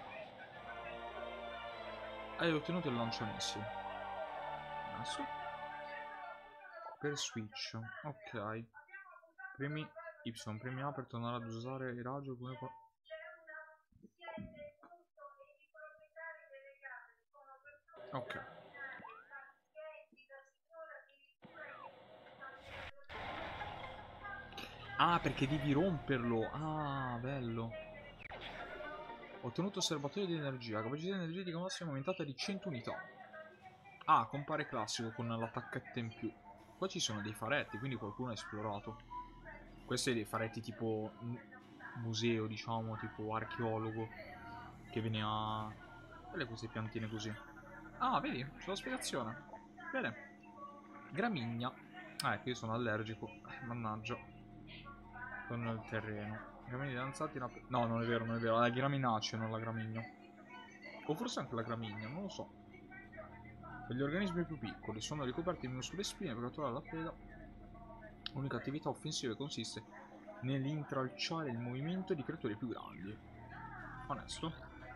Hai ottenuto il lanciamissili. Adesso. Per Switch. Ok. Premi Y, premi A per tornare ad usare il raggio come... Ok. Ah, perché devi romperlo. Ah, bello. Ho ottenuto osservatorio di energia. Capacità energetica massima aumentata di cento unità. Ah, compare classico con l'attacchetto in più. Qua ci sono dei faretti, quindi qualcuno ha esplorato. Questi dei faretti tipo museo, diciamo, tipo archeologo. Che viene a... Quelle queste piantine così. Ah, vedi? C'è la spiegazione. Bene. Gramigna. Ah, ecco, io sono allergico. Mannaggia. Con il terreno. Gramigna danzati. La... No, non è vero, non è vero. È la graminacea, non la gramigna. O forse anche la gramigna, non lo so. Per gli organismi più piccoli sono ricoperti di minuscole spine per catturare la preda. L'unica attività offensiva consiste nell'intralciare il movimento di creature più grandi. Onesto.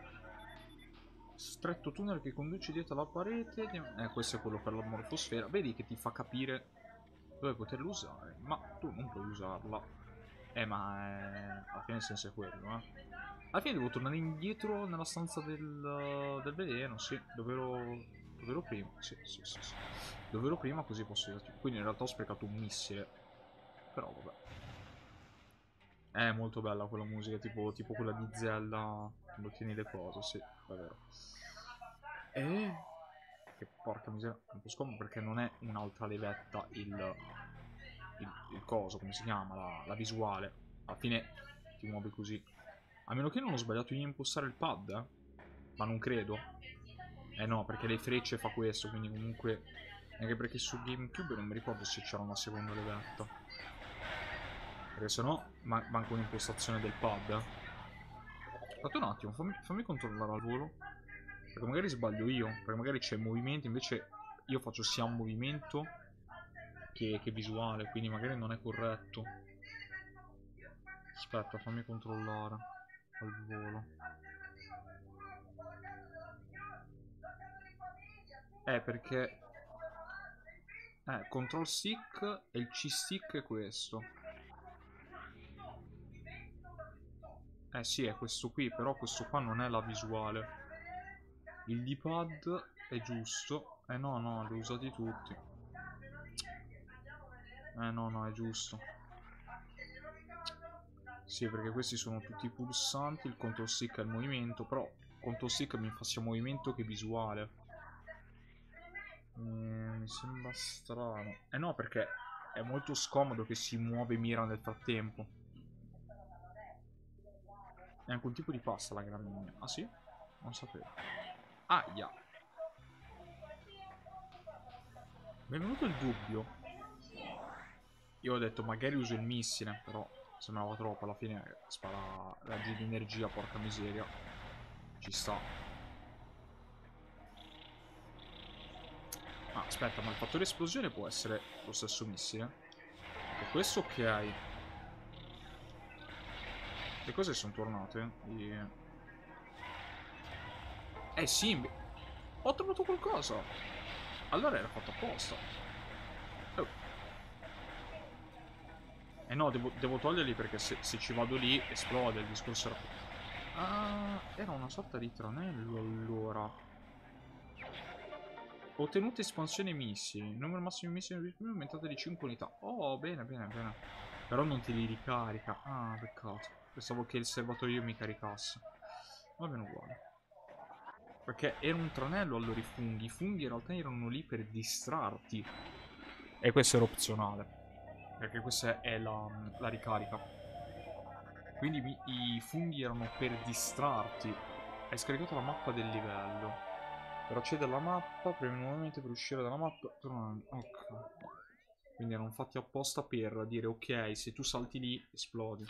Stretto tunnel che conduce dietro la parete. Eh, questo è quello per la morfosfera. Vedi che ti fa capire dove poterlo usare. Ma tu non puoi usarla. Eh, ma è... alla fine il senso è quello, eh. Alla fine devo tornare indietro nella stanza del, del veleno, sì. Dove ero... dove ero prima. Sì, sì, sì, sì. Dove ero prima, così posso usarti. Quindi in realtà ho sprecato un missile. Però vabbè. È molto bella quella musica, tipo, tipo quella di Zelda quando ottieni le cose, sì, è vero. E... che porca miseria, un po' scomodo perché non è un'altra levetta il, il, il coso, come si chiama, la, la visuale. Alla fine ti muovi così. A meno che non ho sbagliato io a impostare il pad, eh? Ma non credo. Eh no, perché le frecce fa questo, quindi comunque... Anche perché su GameCube non mi ricordo se c'era una seconda levetta. Perché sennò man manca un'impostazione del pad. Eh. Aspetta un attimo, fammi, fammi controllare al volo. Perché magari sbaglio io. Perché magari c'è movimento, invece io faccio sia un movimento che, che visuale. Quindi magari non è corretto. Aspetta, fammi controllare al volo. Eh, perché... Eh, control stick e il C-stick è questo. Eh sì, è questo qui, però questo qua non è la visuale. Il D-pad è giusto. Eh no, no, li ho usati tutti. Eh no, no, è giusto. Sì, perché questi sono tutti i pulsanti, il control stick è il movimento, però il control stick mi fa sia movimento che visuale. Eh, mi sembra strano. Eh no, perché è molto scomodo che si muove e mira nel frattempo. È anche un tipo di pasta la gramigna. Ah sì? Non sapevo. Aia. Mi è venuto il dubbio. Io ho detto magari uso il missile, però sembrava troppo. Alla fine spara raggi di energia, porca miseria. Ci sta. Ah, aspetta, ma il fattore esplosione può essere lo stesso missile? E questo ok. Le cose sono tornate? E... Eh sì, ho trovato qualcosa. Allora era fatto apposta. Oh. Eh no, devo, devo toglierli perché se, se ci vado lì esplode. Il discorso era... Ah, era una sorta di tranello allora. Ottenuta espansione missili. Il numero massimo di missili è aumentato di cinque unità. Oh, bene, bene, bene. Però non te li ricarica. Ah, peccato. Pensavo che il serbatoio mi caricasse. Va bene uguale. Perché era un tranello allora i funghi. I funghi in realtà erano lì per distrarti. E questo era opzionale. Perché questa è la, la ricarica. Quindi mi, i funghi erano per distrarti. Hai scaricato la mappa del livello. Per accedere alla mappa, premi nuovamente per uscire dalla mappa. Ok. Quindi erano fatti apposta per dire ok, se tu salti lì, esplodi.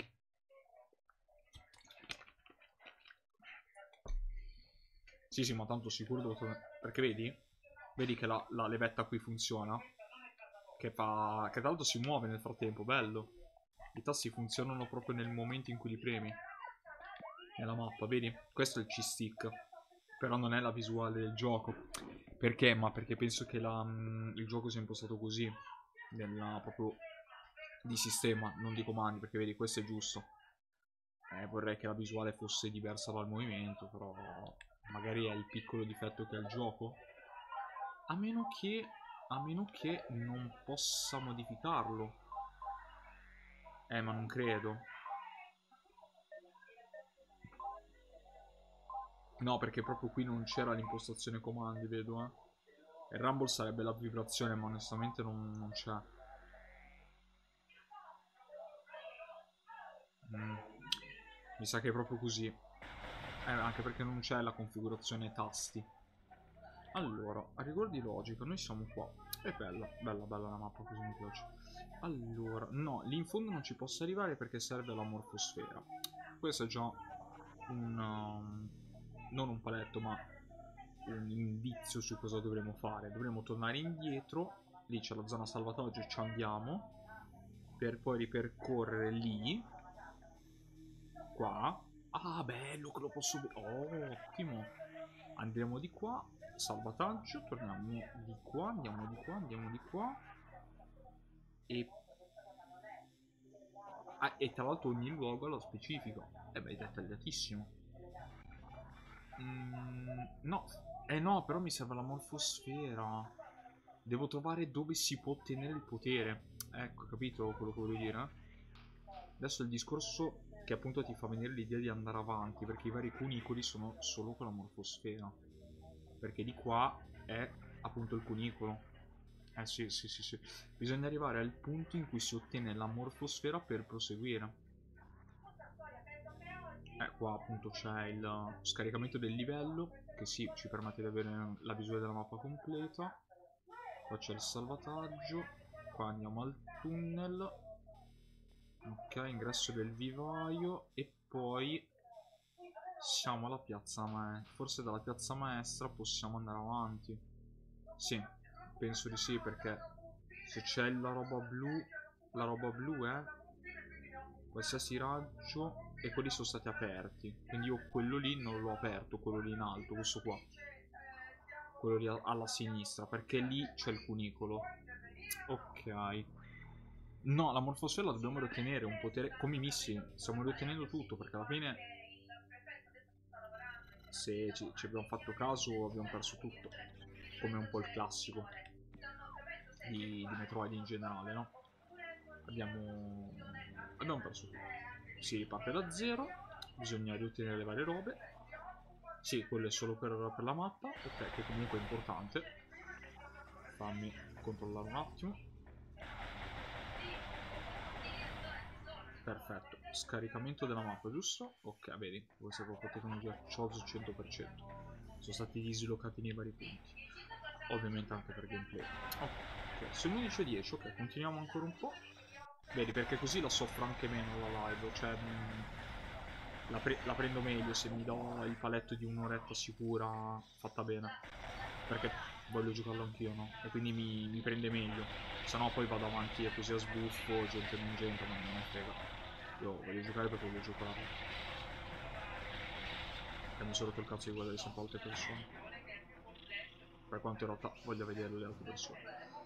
Sì, sì, ma tanto sicuro devo tornare. Perché vedi? Vedi che la, la levetta qui funziona? Che fa... Che tra l'altro si muove nel frattempo, bello. I tasti funzionano proprio nel momento in cui li premi. Nella mappa, vedi? Questo è il C-stick. Però non è la visuale del gioco. Perché? Ma perché penso che la, il gioco sia impostato così. Nella, proprio di sistema, non di comandi. Perché vedi, questo è giusto. Eh, vorrei che la visuale fosse diversa dal movimento, però magari è il piccolo difetto che ha il gioco. A meno che, a meno che non possa modificarlo. Eh, ma non credo. No, perché proprio qui non c'era l'impostazione comandi, vedo, eh. Il Rumble sarebbe la vibrazione, ma onestamente non, non c'è. Mm. Mi sa che è proprio così. Eh, anche perché non c'è la configurazione tasti. Allora, a rigor di logica, noi siamo qua. È bella, bella, bella la mappa, così mi piace. Allora, no, lì in fondo non ci posso arrivare perché serve la morfosfera. Questo è già un... Um, non un paletto, ma un indizio su cosa dovremo fare. Dovremo tornare indietro. Lì c'è la zona salvataggio, ci andiamo. Per poi ripercorrere lì. Qua. Ah, bello che lo posso vedere. Oh, ottimo. Andiamo di qua. Salvataggio. Torniamo di qua. Andiamo di qua. Andiamo di qua. E... Ah, e tra l'altro ogni luogo ha lo specifico. E beh, è dettagliatissimo. Mm, no. Eh no, però mi serve la morfosfera. Devo trovare dove si può ottenere il potere. Ecco, capito quello che voglio dire? Adesso il discorso che appunto ti fa venire l'idea di andare avanti, perché i vari cunicoli sono solo con la morfosfera. Perché di qua è appunto il cunicolo. Eh sì, sì, sì, sì. Bisogna arrivare al punto in cui si ottiene la morfosfera per proseguire. Eh, qua appunto c'è il scaricamento del livello, che sì, ci permette di avere la visuale della mappa completa. Qua c'è il salvataggio. Qua andiamo al tunnel. Ok, ingresso del vivaio e poi siamo alla piazza maestra. Forse dalla piazza maestra possiamo andare avanti. Sì, penso di sì, perché se c'è la roba blu, la roba blu è qualsiasi raggio e quelli sono stati aperti. Quindi io quello lì non l'ho aperto, quello lì in alto, questo qua. Quello lì alla sinistra, perché lì c'è il cunicolo. Ok. No, la morfosfera la dobbiamo riottenere, un potere come i missili. Stiamo riottenendo tutto, perché alla fine, se ci, ci abbiamo fatto caso, abbiamo perso tutto. Come un po' il classico di, di Metroid in generale, no? Abbiamo, abbiamo perso tutto. Si riparte da zero, bisogna riottenere le varie robe. Sì, quello è solo per, per la mappa, ok, che comunque è importante. Fammi controllare un attimo. Perfetto, scaricamento della mappa, giusto? Ok, vedi, questa è proprio tecnologia C O S cento per cento. Sono stati dislocati nei vari punti. Ovviamente anche per gameplay. Ok, sono undici e dieci, ok, continuiamo ancora un po'. Vedi, perché così la soffro anche meno la live, cioè mh, la, pre la prendo meglio se mi do il paletto di un'oretta sicura, fatta bene. Perché voglio giocarlo anch'io, no? E quindi mi, mi prende meglio. Se no poi vado avanti e così a sbuffo, gente non gente, ma non me ne frega. Io voglio giocare perché voglio giocare. E mi sono rotto il cazzo di guardare sempre altre persone. Per quanto in realtà voglio vedere le altre persone.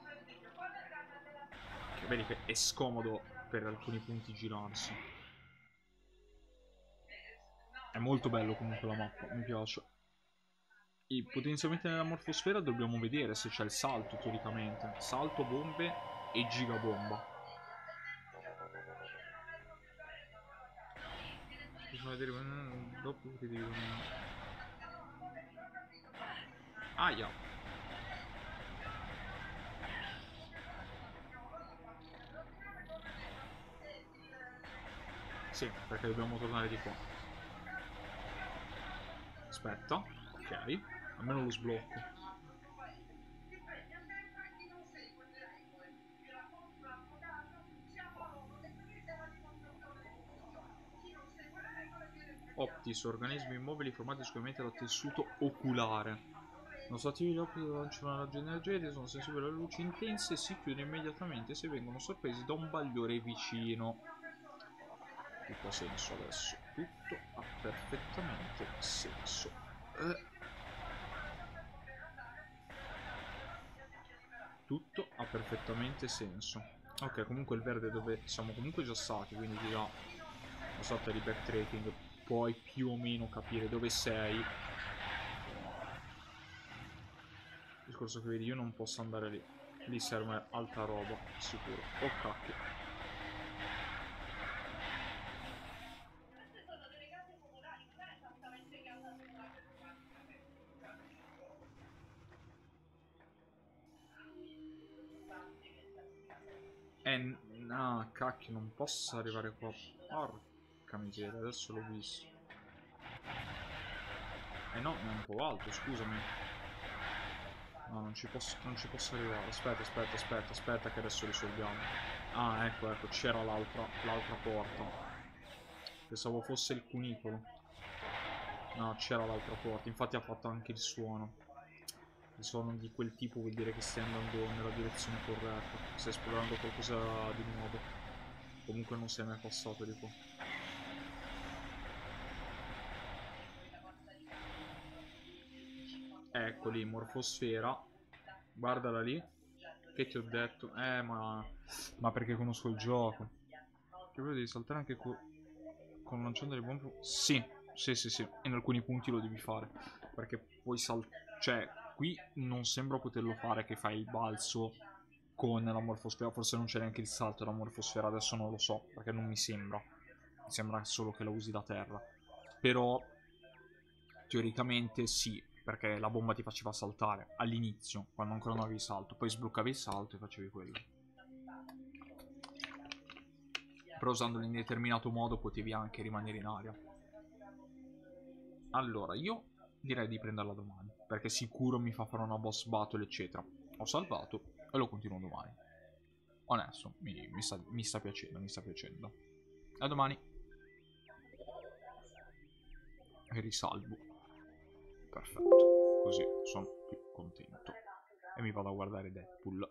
Che vedi che è scomodo per alcuni punti girarsi. È molto bello comunque la mappa, mi piace. E potenzialmente nella morfosfera dobbiamo vedere se c'è il salto teoricamente. Salto, bombe e gigabomba. Bisogna vedere dopo che devi... Aia. Sì, perché dobbiamo tornare di qua. Aspetta, ok. Almeno lo sblocco. Optis, organismi immobili formati esclusivamente da tessuto oculare. Non sono attivi gli occhi che lanciano una raggio energetica, sono sensibili alle luci intense e si chiudono immediatamente se vengono sorpresi da un bagliore vicino. Tutto ha senso adesso. Tutto ha perfettamente senso. Eh. Tutto ha perfettamente senso. Ok, comunque il verde dove siamo comunque già stati, quindi ti dà una sorta di backtracking. Puoi più o meno capire dove sei. Il discorso che vedi, io non posso andare lì. Lì serve altra roba, sicuro. Oh cacchio. Eh, no, cacchio, non posso arrivare qua. Porca miseria, adesso l'ho visto. Eh no, è un po' alto, scusami. No, non ci posso, non ci posso arrivare. Aspetta, aspetta, aspetta, aspetta che adesso risolviamo. Ah, ecco, ecco, c'era l'altra l'altra porta. Pensavo fosse il cunicolo. No, c'era l'altra porta. Infatti ha fatto anche il suono. Il suono di quel tipo vuol dire che stai andando nella direzione corretta. Stai esplorando qualcosa di nuovo. Comunque non sei mai passato di qua. Ecco lì, morfosfera. Guardala lì. Che ti ho detto? Eh, ma... Ma perché conosco il gioco. Che voglio devi saltare anche co... con lanciando le bombe? Sì, sì, sì, sì. In alcuni punti lo devi fare. Perché puoi saltare... Cioè, qui non sembra poterlo fare che fai il balzo con la morfosfera. Forse non c'è neanche il salto della morfosfera. Adesso non lo so, perché non mi sembra. Mi sembra solo che la usi da terra. Però... teoricamente sì, perché la bomba ti faceva saltare all'inizio, quando ancora non avevi salto, poi sbloccavi il salto e facevi quello. Però usandolo in determinato modo potevi anche rimanere in aria. Allora, io direi di prenderla domani, perché sicuro mi fa fare una boss battle, eccetera. Ho salvato e lo continuo domani. onesto, mi, mi, sta, mi sta piacendo, mi sta piacendo. A domani. E risalvo. Perfetto, così sono più contento. E mi vado a guardare Deadpool.